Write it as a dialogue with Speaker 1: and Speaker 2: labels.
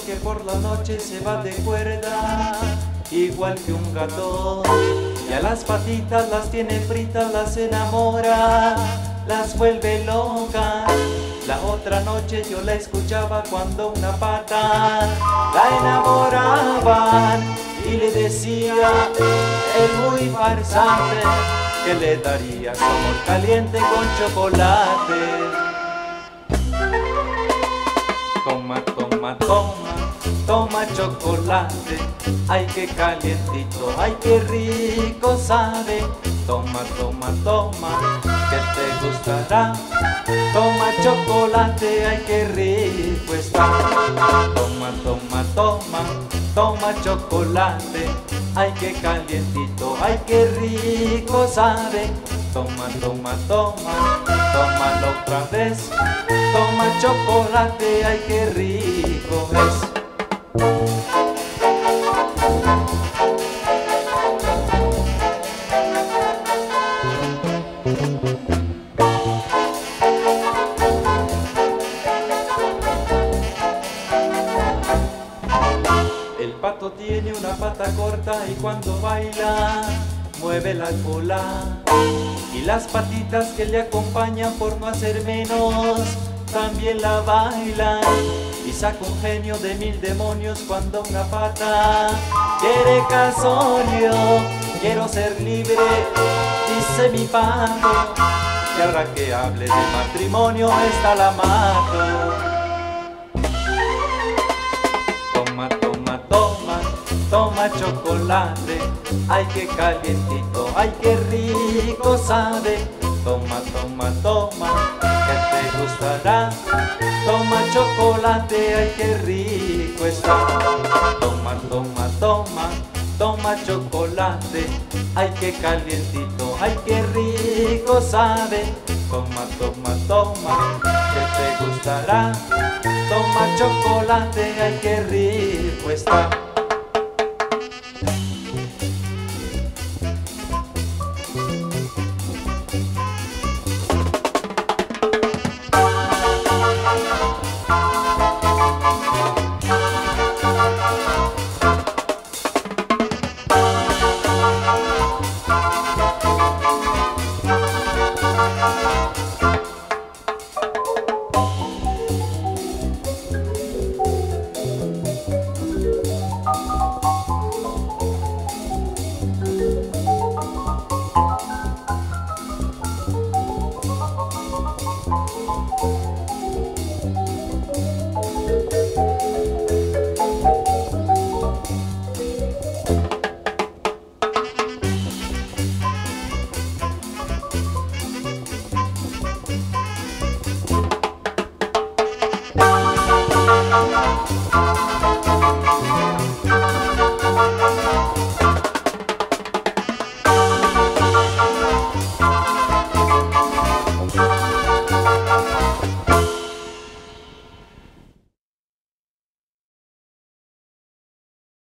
Speaker 1: que por la noche se va de cuerda, igual que un gato. Y a las patitas las tiene fritas, las enamora, las vuelve locas. La otra noche yo la escuchaba cuando una pata la enamoraban y le decía, el muy farsante, que le daría su amor caliente con chocolate. Toma, toma, toma, toma chocolate, ay qué calientito, ay qué rico sabe. Toma, toma, toma, que te gustará. Toma chocolate, ay qué rico está. Toma, toma, toma, toma chocolate, ay qué calientito, ay qué rico sabe. Toma, toma, toma, tómalo otra vez. Toma chocolate, ay qué rico es. El pato tiene una pata corta y cuando baila mueve la cola, y las patitas que le acompañan por no hacer menos también la bailan, y saca un genio de 1000 demonios cuando una pata quiere casorio. Quiero ser libre, dice mi pato, y ahora que hable de matrimonio esta la mato. Toma, toma, toma, toma chocolate, ay qué calientito, ay qué rico sabe. Toma, toma, toma, que te gustará. Toma chocolate, ay qué rico está. Toma, toma, toma, toma chocolate, ay qué calientito, ay qué rico sabe. Toma, toma, toma, que te gustará. Toma chocolate, ay qué rico está.